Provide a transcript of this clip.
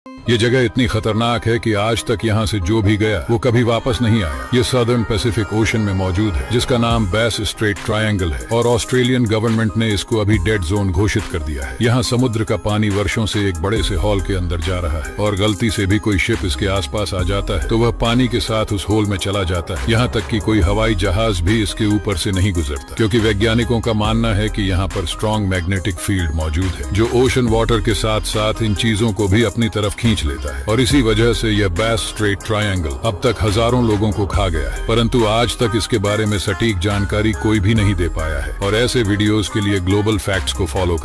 ये जगह इतनी खतरनाक है कि आज तक यहाँ से जो भी गया वो कभी वापस नहीं आया। ये सदर्न पैसिफिक ओशन में मौजूद है, जिसका नाम बैस स्ट्रेट ट्रायंगल है और ऑस्ट्रेलियन गवर्नमेंट ने इसको अभी डेड जोन घोषित कर दिया है। यहाँ समुद्र का पानी वर्षों से एक बड़े से हॉल के अंदर जा रहा है और गलती से भी कोई शिप इसके आसपास आ जाता है तो वह पानी के साथ उस होल में चला जाता है। यहाँ तक कि कोई हवाई जहाज भी इसके ऊपर से नहीं गुजरता, क्योंकि वैज्ञानिकों का मानना है कि यहाँ पर स्ट्रॉन्ग मैग्नेटिक फील्ड मौजूद है जो ओशन वाटर के साथ साथ इन चीजों को भी अपनी तरफ खींच लेता है। और इसी वजह से यह बैस स्ट्रेट ट्रायंगल अब तक हजारों लोगों को खा गया है, परंतु आज तक इसके बारे में सटीक जानकारी कोई भी नहीं दे पाया है। और ऐसे वीडियोस के लिए ग्लोबल फैक्ट्स को फॉलो